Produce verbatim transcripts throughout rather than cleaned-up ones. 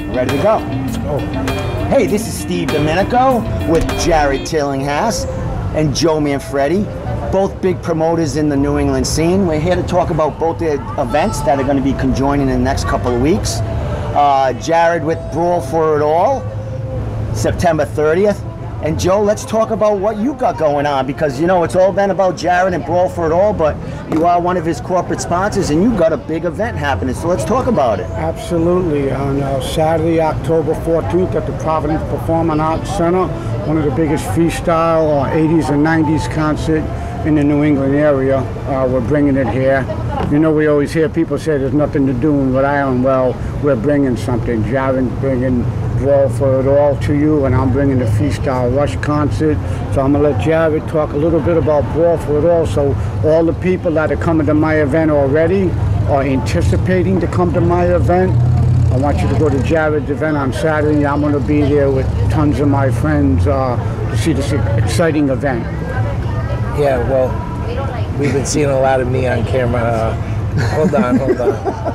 Ready to go? Oh. Hey, this is Steve Domenico with Jarrod Tillinghast and Joe Manfredi, both big promoters in the New England scene. We're here to talk about both the events that are going to be conjoining in the next couple of weeks. Uh, Jarrod with Brawl For It All, September thirtieth. And Joe, let's talk about what you got going on, because you know it's all been about Jarrod and Brawl For It All, but you are one of his corporate sponsors and you got a big event happening, so let's talk about it. Absolutely. On uh, Saturday, October fourteenth at the Providence Performing Arts Center, one of the biggest freestyle uh, eighties and nineties concert in the New England area. Uh, we're bringing it here. You know, we always hear people say there's nothing to do in Rhode Island. Well, we're bringing something. Jarrod's bringing Brawl For It All to you, and I'm bringing the Freestyle Rush Concert. So I'm going to let Jarrod talk a little bit about Brawl For It All, so all the people that are coming to my event already are anticipating to come to my event. I want you to go to Jarrod's event on Saturday. I'm going to be there with tons of my friends uh, to see this exciting event. Yeah, well, we've been seeing a lot of me on camera. Uh, hold on, hold on.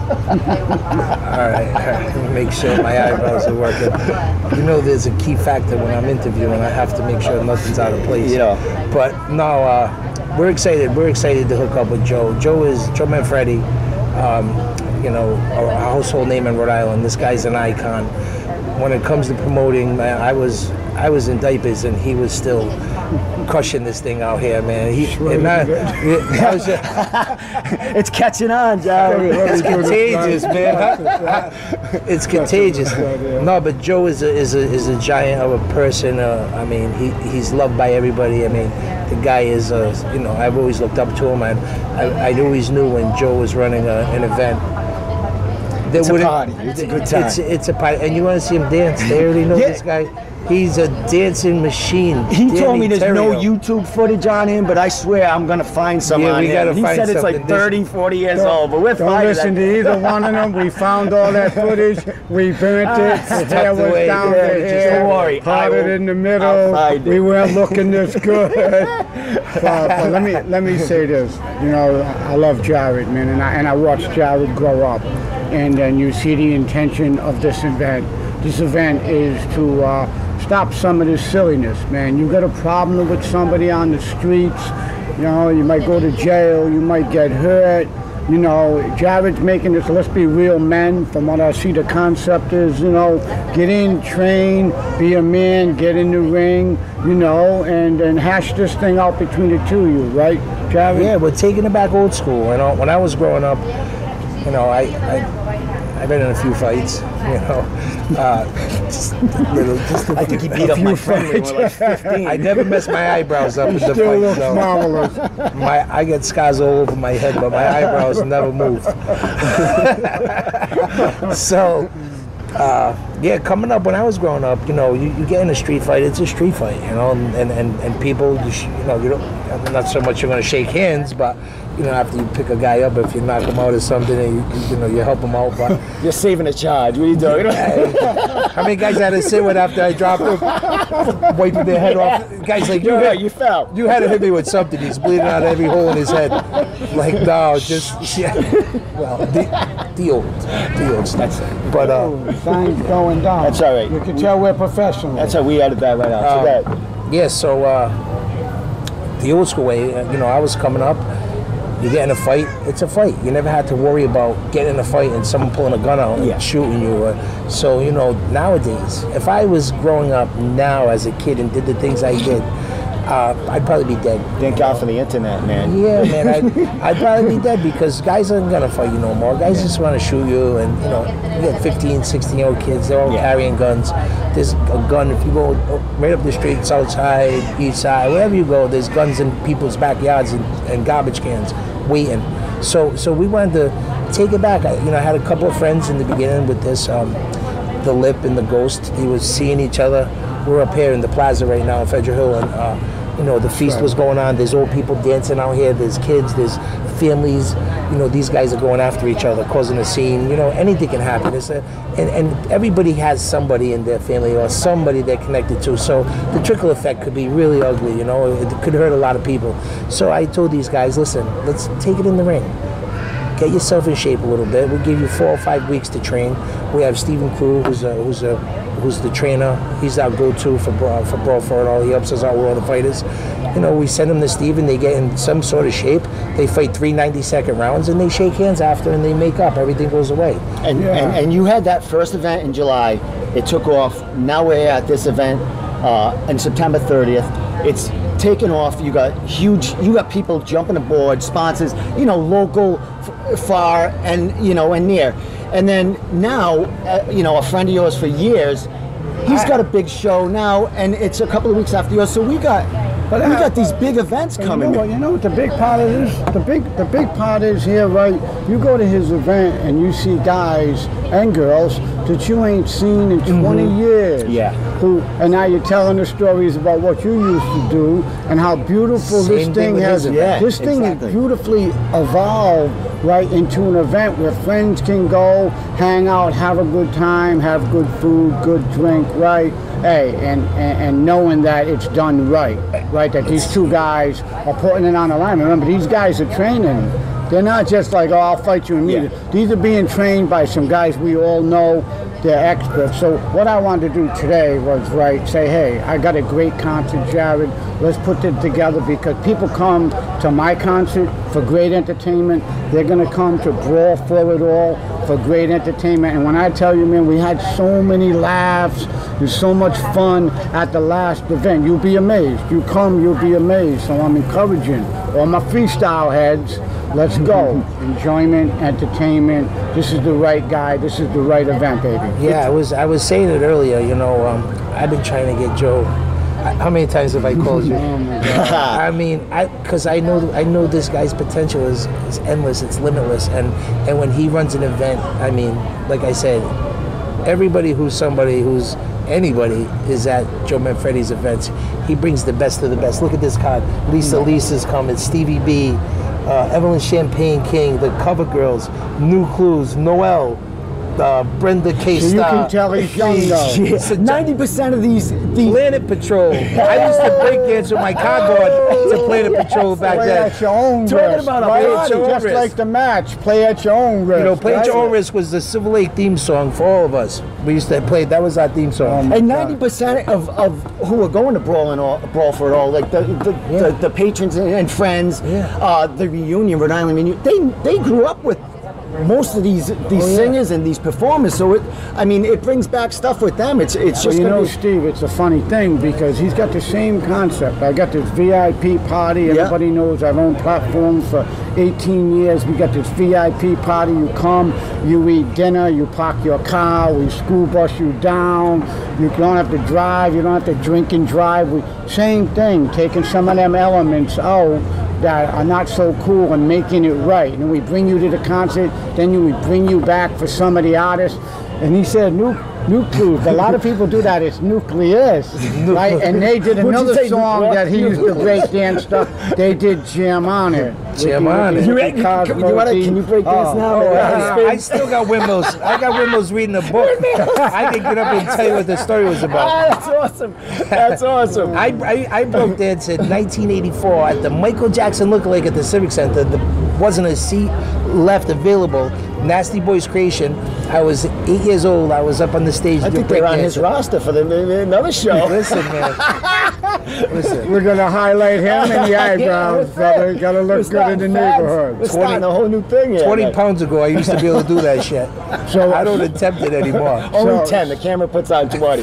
all right, all right, let me make sure my eyebrows are working. You know, there's a key factor when I'm interviewing. I have to make sure nothing's out of place. Yeah. But no, uh, we're excited. We're excited to hook up with Joe. Joe is Joe Manfredi. Um, you know, a household name in Rhode Island. This guy's an icon. When it comes to promoting, man, I was I was in diapers and he was still crushing this thing out here, man. He, and I, I was just, it's catching on, Joe. It's contagious, man. It's contagious. No, but Joe is a is a is a giant of a person. Uh, I mean, he he's loved by everybody. I mean, the guy is, uh, you know, I've always looked up to him. I I, I always knew when Joe was running a, an event. It's a party. It's a good time. It's, it's a party, and you want to see him dance. They already know yeah. This guy. He's a dancing machine. He Danny told me there's Terrio. no YouTube footage on him, but I swear I'm going to find some yeah, on we him. Gotta he find said it's something. like thirty, forty years don't, old, but we're Don't fine. listen to either one of them. We found all that footage. We burnt it. The hair was away. down Yeah, the hair. don't worry. Parted in the middle. We weren't looking this good. but, but let me let me say this. You know, I love Jarrod, man, and I, and I watched Jarrod grow up. And then you see the intention of this event. This event is to uh, stop some of this silliness, man. You got a problem with somebody on the streets, you know, you might go to jail, you might get hurt. You know, Jarrod's making this, let's be real men. From what I see, the concept is, you know, get in, train, be a man, get in the ring, you know, and, and hash this thing out between the two of you, right, Jarrod? Yeah, we're taking it back old school. You know, when I was growing up, you know, I, I, I've been in a few fights, you know. Uh, just a little, just a I think he beat up my friend when we were like fifteen. I never messed my eyebrows up in the Still fight. looks So marvelous. my, I get scars all over my head, but my eyebrows never moved. so, uh, yeah, coming up when I was growing up, you know, you, you get in a street fight, it's a street fight, you know, and, and, and people, you, sh you know, you don't, not so much you're going to shake hands, but, you know, after you pick a guy up, if you knock him out or something, and you, you know, you help him out, but... You're saving a charge. What are you doing? How many guys I had to sit with after I dropped him, wiping their head off? Guys like, you, you, had, you fell. You had to hit me with something. He's bleeding out every hole in his head. Like, no, just, yeah. Well, the, the old, the old stuff. But, uh... Oh, signs going down. That's all right. You can tell we're professional. That's how we added that right out. Uh, so that, yeah, so, uh, the old school way, you know, I was coming up, you get in a fight, it's a fight. You never had to worry about getting in a fight and someone pulling a gun out and yeah. shooting you. Or, so, you know, nowadays, if I was growing up now as a kid and did the things I did, uh, I'd probably be dead. Thank God for the internet, man. Yeah, man, I'd, I'd probably be dead because guys aren't going to fight you no more. Guys just want to shoot you, and, you know, you get fifteen, sixteen-year-old kids, they're all yeah. carrying guns. There's a gun, if you go right up the street, south side, east side, wherever you go, there's guns in people's backyards and, and garbage cans waiting. So so we wanted to take it back. I, you know, I had a couple of friends in the beginning with this, um, the Lip and the Ghost. They were seeing each other. We're up here in the plaza right now in Federal Hill, and uh, you know, the feast was going on. There's old people dancing out here. There's kids. There's families. You know, these guys are going after each other, causing a scene. You know, anything can happen. It's a, and, and everybody has somebody in their family or somebody they're connected to. So the trickle effect could be really ugly. You know, it could hurt a lot of people. So I told these guys, listen, let's take it in the ring. get yourself in shape a little bit. We'll give you four or five weeks to train. We have Stephen Crew, who's a, who's a, who's the trainer. He's our go-to for Brawl, for Brawl For It All. He helps us out with all the fighters. You know, we send them to Stephen. They get in some sort of shape. They fight three ninety-second rounds, and they shake hands after, and they make up. Everything goes away. And, Yeah. and and you had that first event in July. It took off. Now we're at this event uh, on September thirtieth. It's taken off. You got huge. You got people jumping aboard. Sponsors. You know, local, f- far, and you know, and near. And then now, uh, you know, a friend of yours for years. He's got a big show now, and it's a couple of weeks after yours. So we got. But we uh, got these big events And coming. You know what? You know what the big part of this? The big, the big part is here, right? You go to his event and you see guys and girls that you ain't seen in twenty years. Yeah. Who and now you're telling the stories about what you used to do and how beautiful Same this thing thing with has. his event. This Yeah, thing exactly. is beautifully evolved right into an event where friends can go, hang out, have a good time, have good food, good drink, right? Hey, and, and, and knowing that it's done right, right? That these two guys are putting it on the line. Remember, these guys are training. They're not just like, oh, I'll fight you immediately. Yeah. These are being trained by some guys we all know. They're experts. So what I wanted to do today was, right, say, hey, I got a great concert, Jarrod. Let's put it together because people come to my concert for great entertainment. They're going to come to Brawl For It All for great entertainment. And when I tell you, man, we had so many laughs and so much fun at the last event. You'll be amazed. You come, you'll be amazed. So I'm encouraging all my freestyle heads, let's go. Enjoyment, entertainment. This is the right guy. This is the right event, baby. Yeah, I was I was saying it earlier. You know, um, I've been trying to get Joe. I, how many times have I called you? Oh my God. I mean, I because I know I know this guy's potential is, is endless. It's limitless. And and when he runs an event, I mean, like I said, everybody who's somebody who's anybody is at Joe Manfredi's events. He brings the best of the best. Look at this card. Lisa Lisa's coming. Stevie B, uh, Evelyn Champagne King, the Cover Girls, New Clues, Noel. Uh, Brenda K. So you Star. can tell he's young though. Ninety percent of these, these Planet Patrol. I used to break dance with my cardboard to Planet Patrol back Play then. at your own Talking risk, about a right? party. Just risk. like the match, play at your own risk. You know, Play at right? Your Own Risk was the Silver Lake theme song for all of us. We used to play, that was our theme song. Um, and ninety percent of, of who are going to Brawl and all, Brawl For It All, like the the, Yeah. the, the patrons and, and friends, Yeah. uh, the reunion, Rhode Island reunion, they they grew up with most of these these Oh, yeah. singers and these performers. So it, I mean, it brings back stuff with them. It's it's Well, just you gonna know, be, Steve, it's a funny thing because he's got the same concept. I got this V I P party. Everybody knows I've owned platforms for eighteen years. We got this V I P party. You come, you eat dinner, you park your car, we school bus you down. You don't have to drive. You don't have to drink and drive. We, same thing, taking some of them elements out that are not so cool and making it right. And we bring you to the concert, then you, we bring you back for some of the artists. And he said, nu nucleus. A lot of people do that. It's nucleus, right? And they did What'd you another say, song nucleus? that he used to break dance stuff. They did Jam On It. Jam On It. You ready? Can, you wanna, can you break dance now? Oh, Uh, yeah. I still got Wimos. I got Wimos reading a book. I can get up and tell you what the story was about. Ah, that's awesome. That's awesome. I, I, I broke dance in nineteen eighty-four at the Michael Jackson lookalike at the Civic Center. There wasn't a seat left available. Nasty Boys Creation. I was eight years old. I was up on the stage. I doing think they're on his breakdancing. roster for the, another show. Listen, man. Listen. We're going to highlight him in the eyebrows, brother. You got to We're look good in the starting fads. neighborhood. We're starting a whole new thing here. twenty man. pounds ago, I used to be able to do that shit. So- I don't attempt it anymore. Only So- ten. The camera puts on twenty.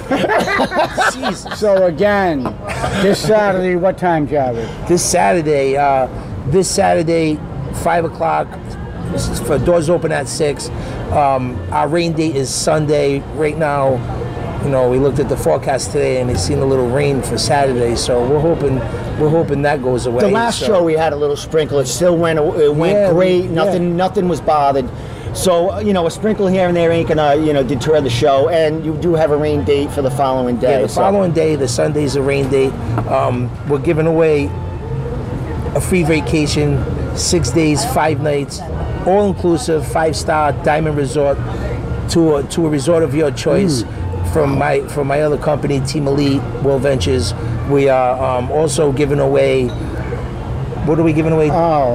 Jesus. So again, this Saturday, what time, Jarrod? This Saturday, uh, this Saturday, five o'clock. For doors open at six. Um, our rain date is Sunday. Right now, you know, we looked at the forecast today and it's seen a little rain for Saturday. So we're hoping, we're hoping that goes away. The last so. show we had a little sprinkle. It still went. It went Yeah, great. we- nothing. yeah. Nothing was bothered. So you know, a sprinkle here and there ain't gonna you know deter the show. And you do have a rain date for the following day. Yeah, the so- following day, the Sunday's a rain date. Um, we're giving away a free vacation, six days, five nights, all inclusive, five star Diamond Resort to a, to a resort of your choice. From my from my other company, Team Elite World Ventures. We are um, also giving away. What are we giving away? Oh,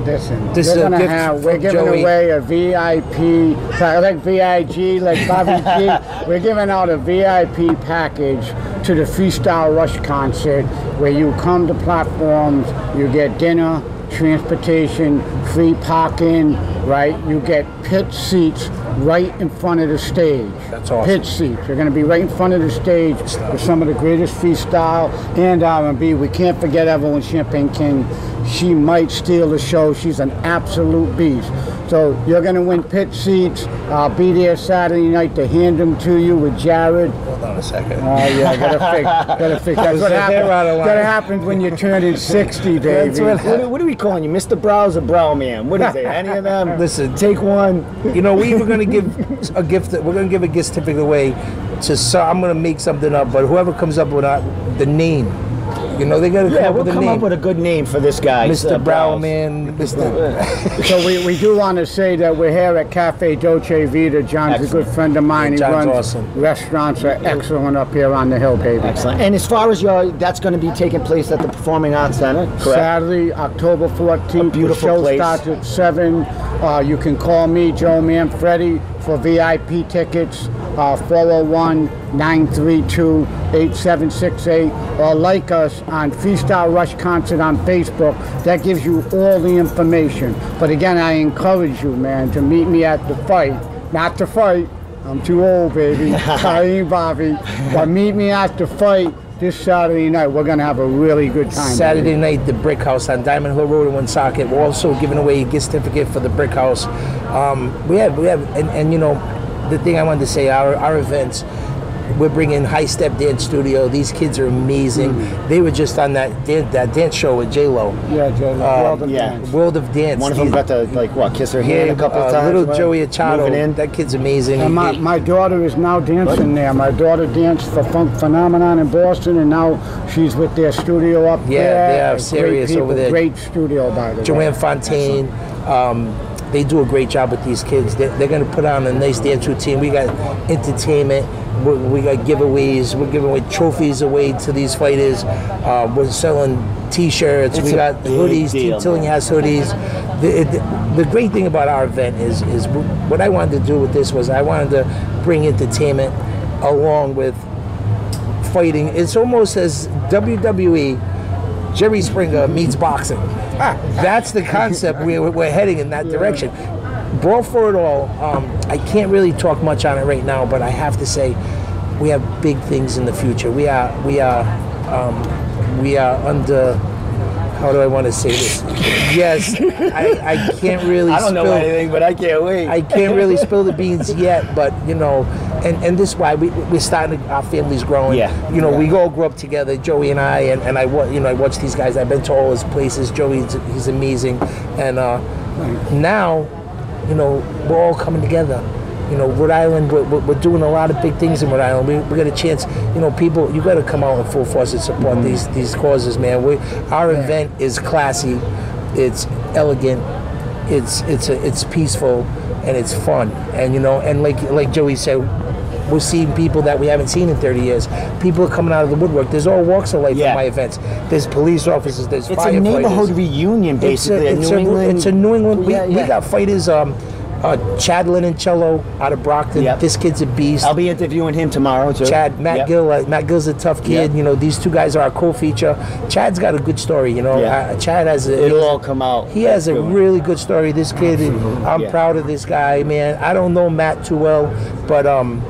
Listen, This we're is a gonna gift have, we're from giving Joey. away a V I P, like V I G, like Bobby G. We're giving out a V I P package to the Freestyle Rush Concert, where you come to platforms, you get dinner, transportation, free parking, right? You get pit seats right in front of the stage. That's awesome. Pit seats. You're going to be right in front of the stage with some of the greatest freestyle and R and B. We can't forget Evelyn Champagne King. She might steal the show. She's an absolute beast. So you're going to win pit seats. I'll be there Saturday night to hand them to you with Jarrod. Hold on a second. Oh yeah, gotta fix, gotta fix. That's what happens. That happens when you're turning sixty, baby. That's what, what, what are we calling you, Mister Brows or Brow Man? What is it? Any of them? Listen, take one. You know, we were going to give a gift. We're going to give a gift certificate away to. So I'm going to make something up, but whoever comes up with uh, the name. You know, they got to come yeah, up we'll with a come name. up with a good name for this guy, Mister Uh, Brown Man, Mister So we, we do want to say that we're here at Cafe Dolce Vita. John's Excellent. a good friend of mine. Yeah, he John's runs awesome. restaurants are excellent up here on the hill, baby. Excellent. And as far as your, that's going to be taking place at the Performing Arts Center, correct? Saturday, October fourteenth. A beautiful the show place. starts at seven. Uh, you can call me, Joe Manfredi, for V I P tickets, uh, four oh one, nine three two, eight seven six eight, or like us on Freestyle Rush Concert on Facebook. That gives you all the information. But again, I encourage you, man, to meet me at the fight. Not to fight. I'm too old, baby. I ain't Bobby. But meet me at the fight this Saturday night. We're going to have a really good time. Saturday baby. night, the Brickhouse on Diamond Hill Road in Woonsocket. We're also giving away a gift certificate for the Brickhouse. Um, we have, we have, and, and you know, the thing I wanted to say, our, our events, we're bringing High Step Dance Studio. These kids are amazing. Mm. They were just on that dan that dance show with J Lo. Yeah, J Lo. Uh, World of yeah. Dance. World of Dance. One of them got to, like, what, kiss her hand a couple uh, of times? Little right? Joey Achado. Moving in. That kid's amazing. And my, my daughter is now dancing there. My daughter danced for Funk Phenomenon in Boston, and now she's with their studio up Yeah, there. they are Great serious people, over there. Great studio, by the way. Joanne Fontaine. Um, they do a great job with these kids. They're, they're going to put on a nice dance routine. We got entertainment. We're, we got giveaways. We're giving away trophies away to these fighters. Uh, we're selling T-shirts. It's we a got big hoodies. deal, Team Tillinghast hoodies. The, the, the great thing about our event is, is what I wanted to do with this was I wanted to bring entertainment along with fighting. It's almost as W W E, Jerry Springer meets boxing. That's the concept. We're, we're heading in that direction. Brawl For It All, um, I can't really talk much on it right now, but I have to say we have big things in the future. We are, we are, um, we are under, how do I want to say this? Yes, I, I can't really I don't spill, know anything, but I can't wait. I can't really spill the beans yet, but you know, and, and this is why we, we're starting to, our family's growing. Yeah. You know, Yeah. we all grew up together, Joey and I, and, and I, wa- you know, I watch these guys. I've been to all his places. Joey's he's amazing, and uh, now, you know, we're all coming together. You know, Rhode Island, we're, we're doing a lot of big things in Rhode Island. We, we got a chance, you know, people, you got to come out in full force and support mm-hmm. these these causes, man. We, our yeah. event is classy, it's elegant, it's it's a, it's peaceful, and it's fun. And you know, and like like Joey said, we're seeing people that we haven't seen in thirty years. People are coming out of the woodwork. There's all walks of life yeah. at my events. There's police officers. There's it's firefighters. a neighborhood reunion, basically. It's a, it's New a, England. It's a New England. We, yeah, yeah. we got fighters. Um, uh, Chad Limoncello out of Brockton. Yep. This kid's a beast. I'll be interviewing him tomorrow too. Chad, Matt yep. Gill. Uh, Matt Gill's a tough kid. Yep. You know, these two guys are our co-feature. Chad's got a good story. You know, Yeah. uh, Chad has a. It'll all come out. He has a really good story. This kid, I'm Yeah. proud of this guy, man. I don't know Matt too well, but um.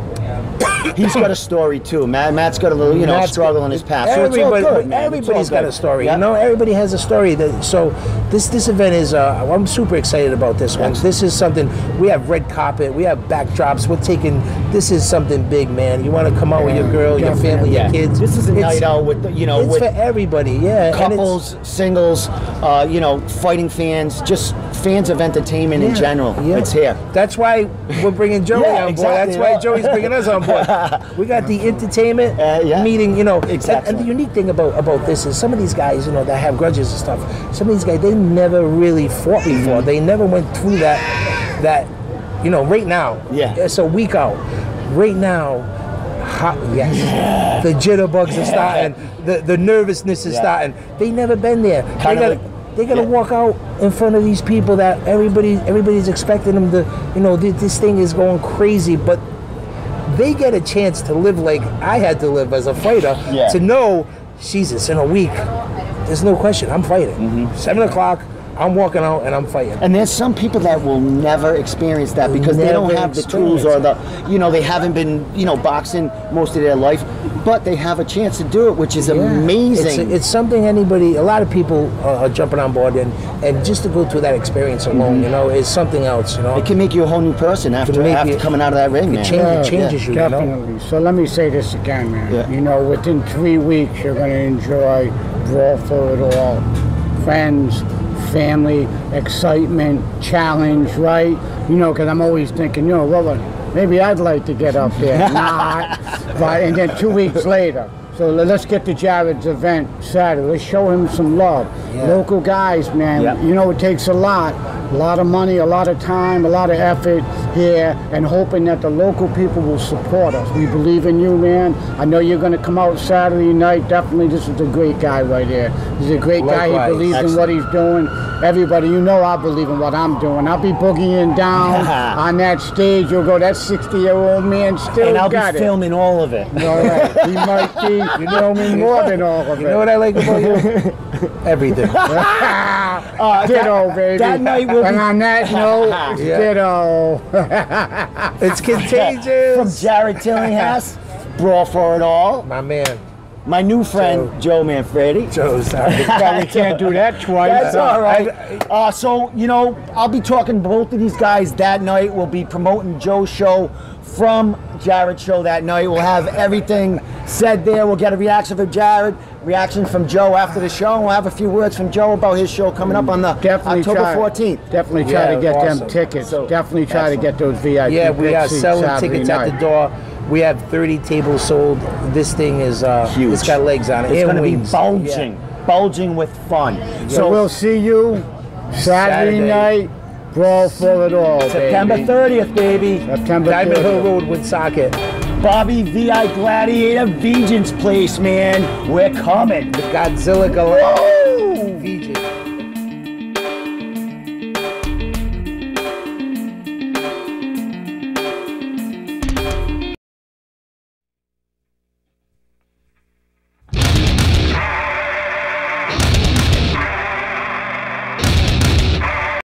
He's got a story too. Matt, Matt's got a little, you know, Matt's struggle got, in his past. So it's all everybody, good, man. It's everybody's all got good. a story. Yep. You know, everybody has a story. That, so this this event is. Uh, I'm super excited about this one. Excellent. This is something. We have red carpet. We have backdrops. We're taking. This is something big, man. You want to come out with your girl, your family, Yeah. your kids. This is a It's- night out with, the, you know, It's with for everybody. Yeah. and it's- couples, singles, uh, you know, fighting fans, just fans of entertainment in Yeah, general. yeah. It's here. That's why we're bringing Joey Yeah, on board. exactly. That's why Joey's bringing us on board. We got the entertainment Uh, yeah. meeting, you know. Exactly. And, and the unique thing about, about this is some of these guys, you know, that have grudges and stuff, some of these guys, they never really fought before. Mm-hmm. They never went through that, that, you know, right now. Yeah. It's a week out. Right now, hot, yes. Yeah. The jitterbugs are starting. The, the nervousness is Yeah. starting. They never been there. Kind they of got, like, They gotta Yeah. walk out in front of these people that everybody, everybody's expecting them to, you know, this, this thing is going crazy, but they get a chance to live like I had to live as a fighter. Yeah. To know, Jesus, in a week, there's no question, I'm fighting. Mm-hmm. Seven o'clock, I'm walking out and I'm fighting. And there's some people that will never experience that because they don't Never have the tools or the, you know, they haven't been, you know, boxing most of their life, but they have a chance to do it, which is Yeah. amazing. It's, it's something anybody, a lot of people are, are jumping on board, and, and just to go through that experience alone, Mm-hmm. you know, is something else, you know. It can make you a whole new person after, make after you- coming out of that ring, it man. change- Yeah, changes you, you know? Definitely. So let me say this again, man. Yeah. You know, within three weeks, you're going to enjoy Brawl For It All. Friends, family, excitement, challenge, right? You know, because I'm always thinking, you know, well, maybe I'd like to get up there. Not. But, and then two weeks later. So let's get to Jarrod's event Saturday. Let's show him some love. Yeah. Local guys, man. Yeah. You know, it takes a lot. A lot of money, a lot of time, a lot of effort here, and hoping that the local people will support us. We believe in you, man. I know you're going to come out Saturday night. Definitely, this is a great guy right here. He's a great guy. Likewise. He believes in what he's doing. Everybody, you know I believe in what I'm doing. I'll be boogieing down on that stage. You'll go, that sixty-year-old man still And I'll got be it. filming all of it. All right. He might be, you know me, more than all of it. You know what I like about you? Everything. Uh, Ditto, that, baby. That night will and be on that note, Yeah. ditto. It's contagious. from Jarrod Tillinghast, Brawl For It All. My man, My new friend, Joe Manfredi. Joe. Sorry. Probably can't do that twice. That's all right. Uh, so, you know, I'll be talking to both of these guys that night. We'll be promoting Joe's show from Jarrod's show that night. We'll have everything said there. We'll get a reaction from Jarrod, reaction from Joe after the show. And we'll have a few words from Joe about his show coming up on the Definitely October try, fourteenth. Definitely try Yeah, to get awesome. them tickets. So, definitely try excellent. to get those V I P Yeah, we big are seats selling Saturday tickets night. at the door. We have thirty tables sold. This thing is uh, Huge. It's got legs on it. It's and going to be wings. bulging, bulging with fun. So So, we'll see you Saturday, Saturday. night. Brawl For It All, September baby. thirtieth, baby. September Diamond Hill thirtieth. Road, Woonsocket. Bobby V I Gladiator Vengeance Place, man. We're coming. The Godzilla Galactic.